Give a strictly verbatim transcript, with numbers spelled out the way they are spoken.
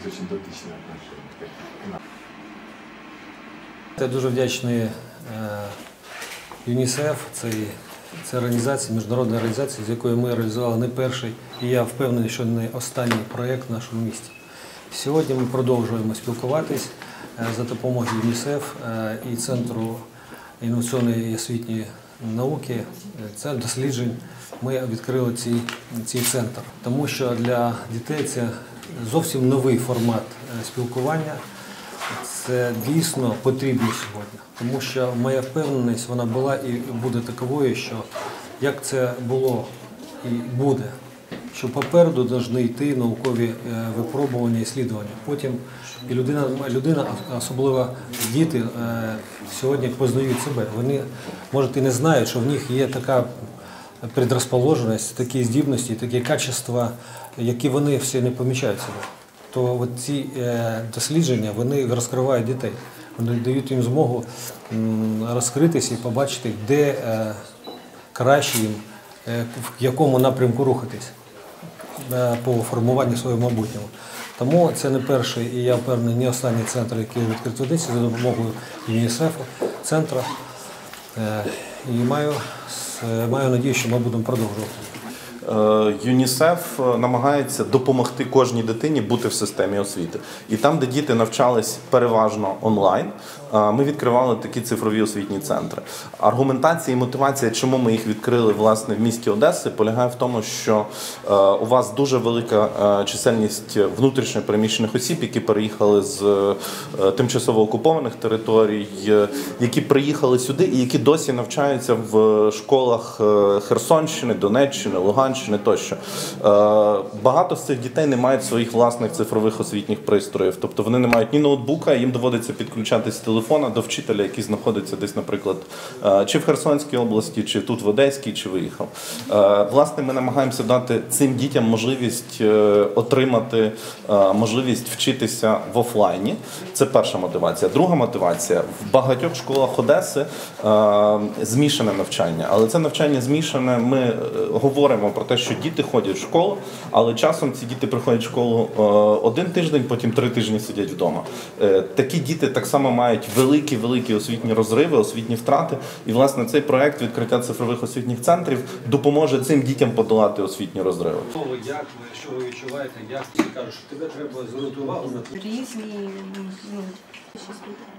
очень дотичное отношение. Я дуже вдячний ЮНІСЕФ, це, це організація, міжнародна організація, з якою ми реалізували не перший, і я впевнений, що не останній проєкт в нашому місті. Сьогодні ми продовжуємо спілкуватись за допомогою ЮНІСЕФ і Центру інноваційної і освітньої науки, це досліджень. Ми відкрили цей, цей центр, тому що для дітей це зовсім новий формат спілкування. Це дійсно потрібно сьогодні, тому що моя впевненість вона була і буде таковою, що як це було і буде, що попереду повинні йти наукові випробування і слідування. Потім і людина, людина, особливо діти, сьогодні познають себе. Вони, може, і не знають, що в них є така предрозположеність, такі здібності, такі качества, які вони всі не помічають себе. То от ці дослідження, вони розкривають дітей, вони дають їм змогу розкритися і побачити, де краще їм, в якому напрямку рухатись по формуванню свого майбутнього. Тому це не перший і я впевнений, не останній центр, який відкритий в Одесі за допомогою ЮНІСЕФ центру. І маю, маю надію, що ми будемо продовжувати. ЮНІСЕФ намагається допомогти кожній дитині бути в системі освіти. І там, де діти навчались переважно онлайн, ми відкривали такі цифрові освітні центри. Аргументація і мотивація, чому ми їх відкрили власне в місті Одеси, полягає в тому, що у вас дуже велика чисельність внутрішньо переміщених осіб, які переїхали з тимчасово окупованих територій, які приїхали сюди і які досі навчаються в школах Херсонщини, Донеччини, Луганщини тощо. Багато з цих дітей не мають своїх власних цифрових освітніх пристроїв. Тобто вони не мають ні ноутбука, їм доводиться підключатись з телефона до вчителя, який знаходиться десь, наприклад, чи в Херсонській області, чи тут в Одеській, чи виїхав. Власне, ми намагаємося дати цим дітям можливість отримати можливість вчитися в офлайні. Це перша мотивація. Друга мотивація. В багатьох школах Одеси змішане навчання. Але це навчання змішане, ми говоримо про те, що діти ходять в школу, але часом ці діти приходять в школу один тиждень, потім три тижні сидять вдома. Такі діти так само мають великі-великі освітні розриви, освітні втрати. І, власне, цей проєкт відкриття цифрових освітніх центрів допоможе цим дітям подолати освітні розриви. Як ви, що ви відчуваєте, як ви кажете, що тебе треба звернути увагу на різні, ну,